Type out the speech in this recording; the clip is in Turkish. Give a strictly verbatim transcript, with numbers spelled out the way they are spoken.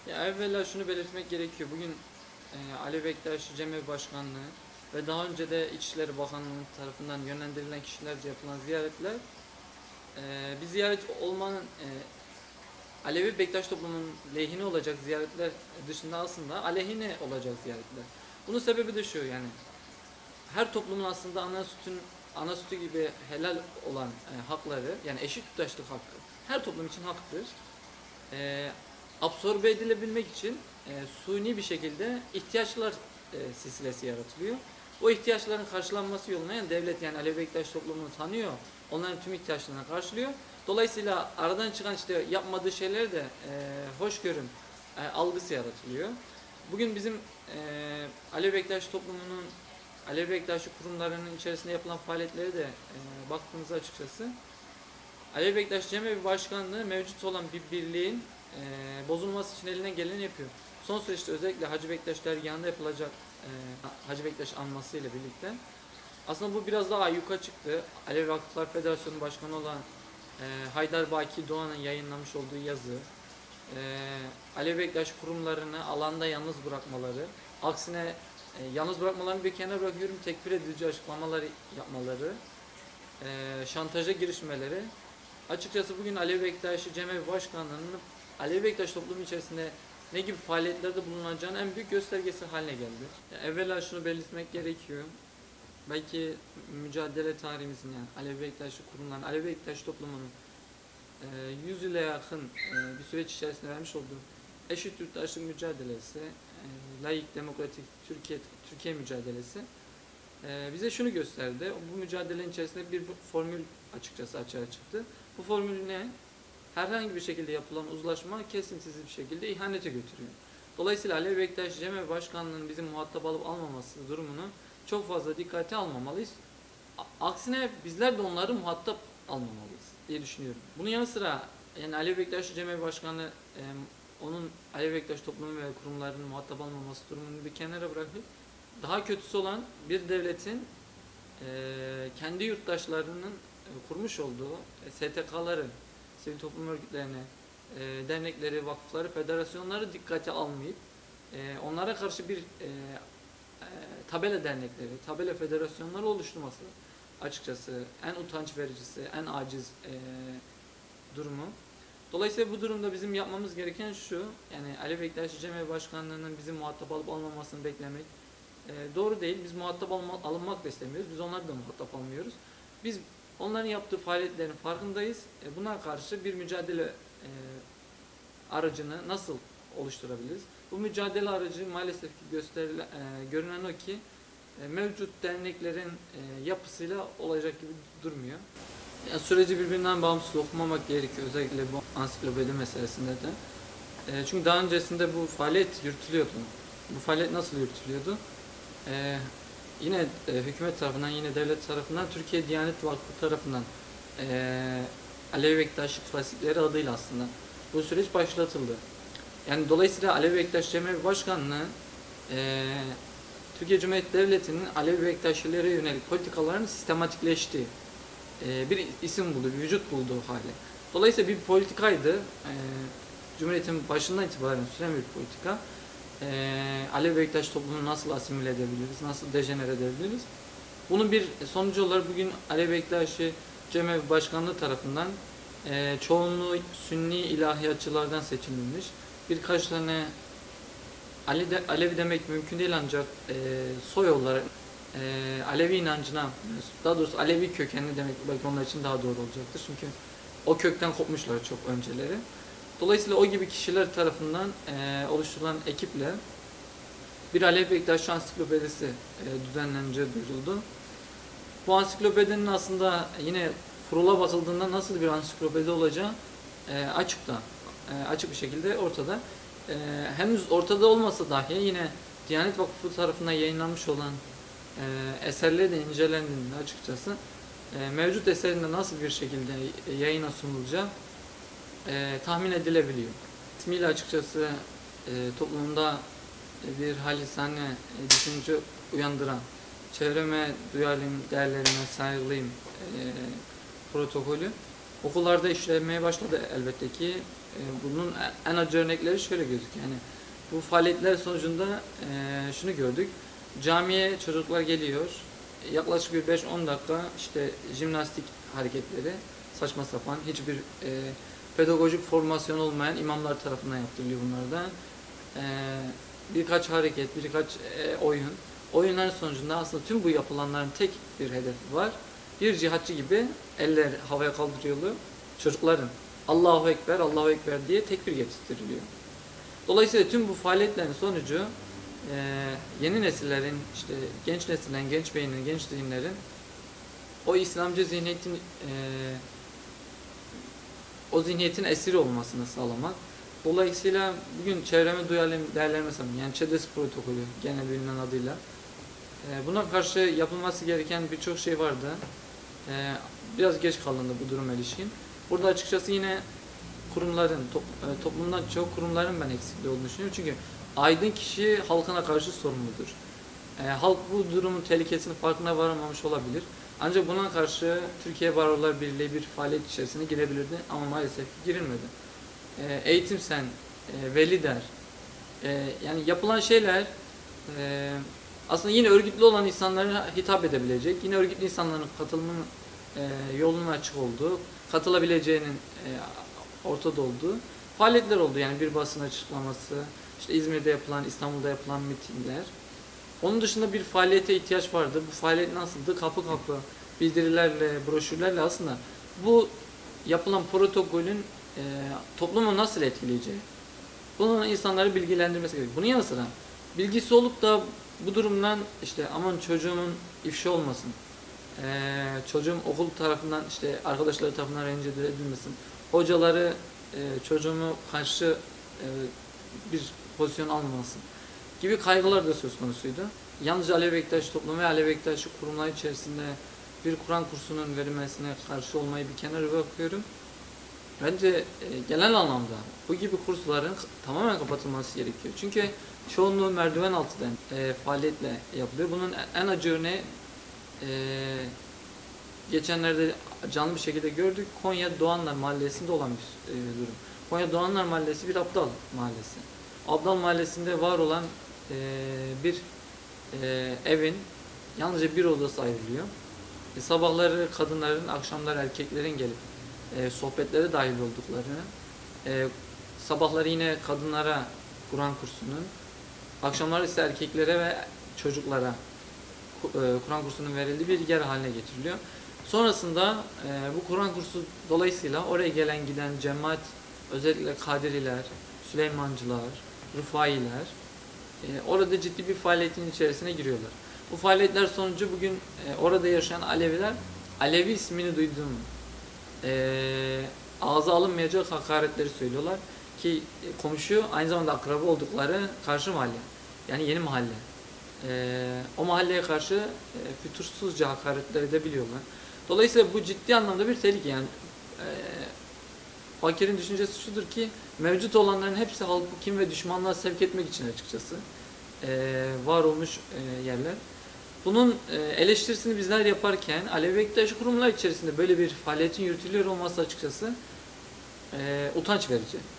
Ya evvela şunu belirtmek gerekiyor. Bugün e, Ali Bektaş Cemevi Başkanlığı ve daha önce de İçişleri Bakanlığı tarafından yönlendirilen kişilerce yapılan ziyaretler e, bir ziyaret olmanın e, Alevi Bektaş toplumunun lehine olacak ziyaretler dışında aslında aleyhine olacak ziyaretler. Bunun sebebi de şu, yani her toplumun aslında ana sütün ana sütü gibi helal olan e, hakları, yani eşit yurttaşlık hakkı her toplum için haktır. E, absorbe edilebilmek için e, suni bir şekilde ihtiyaçlar e, silsilesi yaratılıyor. O ihtiyaçların karşılanması yoluna yani devlet, yani Alevi Bektaş toplumunu tanıyor. Onların tüm ihtiyaçlarını karşılıyor. Dolayısıyla aradan çıkan işte yapmadığı şeyler de e, hoşgörün e, algısı yaratılıyor. Bugün bizim e, Alevi Bektaş toplumunun, Alevi Bektaşlı kurumlarının içerisinde yapılan faaliyetleri de e, baktığımızda açıkçası Alevi Bektaş Cemevi Başkanlığı mevcut olan bir birliğin e, bozulması için elinden geleni yapıyor. Son süreçte özellikle Hacı Bektaş dergahında yapılacak e, Hacı Bektaş anması ile birlikte aslında bu biraz daha ayyuka çıktı. Alevi Vakıflar Federasyonu Başkanı olan e, Haydar Baki Doğan'ın yayınlamış olduğu yazı, e, Alevi Bektaş kurumlarını alanda yalnız bırakmaları, aksine e, yalnız bırakmalarını bir kenara bırakıyorum, tekfir edici açıklamalar yapmaları, e, şantaja girişmeleri, açıkçası bugün Alevi Bektaşi Cemevi Başkanlığı'nın Alevi Bektaş toplumu içerisinde ne gibi faaliyetlerde bulunacağının en büyük göstergesi haline geldi. Yani evvela şunu belirtmek gerekiyor. Belki mücadele tarihimizin, yani Alevi Bektaşi kurumların, Alevi Bektaş toplumunun yüz yıla yakın bir süreç içerisinde vermiş olduğu eşit yurttaşlık mücadelesi, laik, demokratik Türkiye Türkiye mücadelesi bize şunu gösterdi. Bu mücadelenin içerisinde bir formül açıkçası açığa çıktı. Bu formül ne? Herhangi bir şekilde yapılan uzlaşma kesintisiz bir şekilde ihanete götürüyor. Dolayısıyla Alevi Bektaş Cemevi Başkanlığı'nın bizim muhatap alıp almaması durumunu çok fazla dikkate almamalıyız. Aksine bizler de onları muhatap almamalıyız diye düşünüyorum. Bunun yanı sıra yani Alevi Bektaş Cemevi Başkanı e, onun Alevi Bektaş toplumu ve kurumlarının muhatap almaması durumunu bir kenara bırakıp daha kötüsü olan bir devletin e, kendi yurttaşlarının e, kurmuş olduğu e, S T K'ları, sivil toplum örgütlerini, e, dernekleri, vakıfları, federasyonları dikkate almayıp e, onlara karşı bir e, e, tabela dernekleri, tabela federasyonları oluşturması açıkçası en utanç vericisi, en aciz e, durumu. Dolayısıyla bu durumda bizim yapmamız gereken şu, yani Alevi Bektaş Cemevi Başkanlığı'nın bizim muhatap alıp almamasını beklemek e, doğru değil. Biz muhatap alma, alınmak da istemiyoruz. Biz onları da muhatap almıyoruz. Biz onların yaptığı faaliyetlerin farkındayız. E, buna karşı bir mücadele e, aracını nasıl oluşturabiliriz? Bu mücadele aracı maalesef ki gösterilen, e, görünen o ki e, mevcut derneklerin e, yapısıyla olacak gibi durmuyor. Yani süreci birbirinden bağımsız okumamak gerekiyor, özellikle bu ansiklopedi meselesinde de. E, çünkü daha öncesinde bu faaliyet yürütülüyordu. Bu faaliyet nasıl yürütülüyordu? E, yine e, hükümet tarafından, yine devlet tarafından, Türkiye Diyanet Vakfı tarafından e, Alevi Bektaşlık Fasikleri adıyla aslında bu süreç başlatıldı. Yani dolayısıyla Alevi Bektaş Cemevi Başkanlığı e, Türkiye Cumhuriyeti Devleti'nin Alevi Bektaşilere yönelik politikalarını sistematikleştiği e, bir isim buldu, bir vücut bulduğu hali. Dolayısıyla bir politikaydı. E, Cumhuriyet'in başından itibaren süren bir politika. E, Alevi Bektaş toplumunu nasıl asimile edebiliriz, nasıl dejenere edebiliriz? Bunun bir sonucu olarak bugün Alevi Bektaşi Cemevi Başkanlığı tarafından e, çoğunluğu Sünni ilahiyatçılardan seçilmiş. Birkaç tane Ali de, Alevi demek mümkün değil, ancak e, soy olarak e, Alevi inancına, daha doğrusu Alevi kökenli demek belki onlar için daha doğru olacaktır. Çünkü o kökten kopmuşlar çok önceleri. Dolayısıyla o gibi kişiler tarafından e, oluşturulan ekiple bir Alevi Bektaş ansiklopedisi e, düzenleneceği duyuruldu. Bu ansiklopedinin aslında yine kurula bakıldığında nasıl bir ansiklopedi olacağı e, açıkta, e, açık bir şekilde ortada. E, henüz ortada olmasa dahi yine Diyanet Vakfı tarafından yayınlanmış olan e, eserleri de incelendiğinde açıkçası e, mevcut eserinde nasıl bir şekilde yayına sunulacağı e, tahmin edilebiliyor. İsmiyle açıkçası e, toplumda bir halisane e, düşünce uyandıran, çevreme duyarlıyım, değerlerime saygılıyım e, protokolü okullarda işlemeye başladı elbette ki. e, bunun en acı örnekleri şöyle gözüküyor. Yani bu faaliyetler sonucunda e, şunu gördük. Camiye çocuklar geliyor. Yaklaşık bir beş on dakika işte jimnastik hareketleri, saçma sapan, hiçbir e, pedagojik formasyon olmayan imamlar tarafından yaptırılıyor bunlar da. E, birkaç hareket, birkaç e, oyun. Oyunların sonucunda aslında tüm bu yapılanların tek bir hedefi var. Bir cihatçı gibi eller havaya kaldırıyorlar. Çocukların Allahu Ekber, Allahu Ekber diye tekbir getirtiliyor. Dolayısıyla tüm bu faaliyetlerin sonucu e, yeni nesillerin, işte genç nesillerin, genç beynin, genç zihinlerin o İslamcı zihniyetin e, o zihniyetin esiri olmasını sağlamak. Dolayısıyla bugün çevreme duyarlı değerlendirme sanırım. Yani ÇEDES protokolü genel bilinen adıyla. E, buna karşı yapılması gereken birçok şey vardı. E, biraz geç kalındı bu duruma ilişkin. Burada açıkçası yine kurumların, top, e, toplumdan çok kurumların ben eksikliği olduğunu düşünüyorum. Çünkü aydın kişi halkına karşı sorumludur. E, halk bu durumun tehlikesinin farkına varamamış olabilir. Ancak buna karşı Türkiye Barolar Birliği bir faaliyet içerisine girebilirdi ama maalesef girilmedi. E, eğitim sen, e, veli der. E, yani yapılan şeyler e, aslında yine örgütlü olan insanlara hitap edebilecek, yine örgütlü insanların katılımının e, yolunun açık olduğu, katılabileceğinin e, ortada olduğu faaliyetler oldu. Yani bir basın açıklaması, işte İzmir'de yapılan, İstanbul'da yapılan mitingler. Onun dışında bir faaliyete ihtiyaç vardı. Bu faaliyet nasıldı? Kapı kapı bildirilerle, broşürlerle aslında bu yapılan protokolün e, toplumu nasıl etkileyeceği, bunun insanları bilgilendirmesi gerekiyor. Bunun yanı sıra bilgisi olup da bu durumdan işte aman çocuğumun ifşa olmasın, e, çocuğum okul tarafından işte arkadaşları tarafından rencide edilmesin, hocaları e, çocuğumu karşı e, bir pozisyon almasın gibi kaygılar da söz konusuydu. Yalnızca Alevi Bektaşi toplumu ve Alevi Bektaşi kurumlar içerisinde bir Kur'an kursunun verilmesine karşı olmayı bir kenara bırakıyorum. Bence e, genel anlamda bu gibi kursların tamamen kapatılması gerekiyor. Çünkü çoğunluğu merdiven altından e, faaliyetle yapılıyor. Bunun en acı örneği e, geçenlerde canlı bir şekilde gördük. Konya Doğanlar Mahallesi'nde olan bir e, durum. Konya Doğanlar Mahallesi bir Abdal Mahallesi. Abdal Mahallesi'nde var olan e, bir e, evin yalnızca bir odası ayrılıyor. E, sabahları kadınların, akşamları erkeklerin gelip e, sohbetlere dahil olduklarını, e, sabahları yine kadınlara Kur'an kursunun, akşamları ise erkeklere ve çocuklara e, Kur'an kursunun verildiği bir yer haline getiriliyor. Sonrasında e, bu Kur'an kursu dolayısıyla oraya gelen giden cemaat, özellikle Kadiriler, Süleymancılar, Rıfailer e, orada ciddi bir faaliyetin içerisine giriyorlar. Bu faaliyetler sonucu bugün e, orada yaşayan Aleviler Alevi ismini duyduğum e, ağza alınmayacak hakaretleri söylüyorlar ki e, komşu aynı zamanda akraba oldukları karşı mahalle, yani yeni mahalle. E, o mahalleye karşı e, fütursuzca hakaretler edebiliyorlar. Dolayısıyla bu ciddi anlamda bir tehlike. Yani e, fakirin düşüncesi şudur ki mevcut olanların hepsi halkı kim ve düşmanlığa sevk etmek için açıkçası e, var olmuş e, yerler. Bunun e, eleştirisini bizler yaparken Alevi Bektaşi kurumlar içerisinde böyle bir faaliyetin yürütülüyor olması açıkçası e, utanç verici.